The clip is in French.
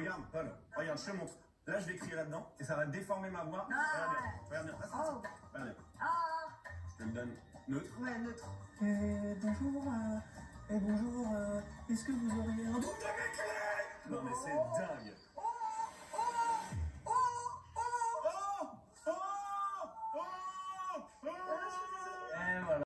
regarde, Paul, regarde, je te montre. Là, je vais crier là-dedans et ça va déformer ma voix. Regarde bien. Regarde bien. Je te le donne neutre. Ouais, neutre. Bonjour, est-ce que vous auriez un... Non mais c'est dingue.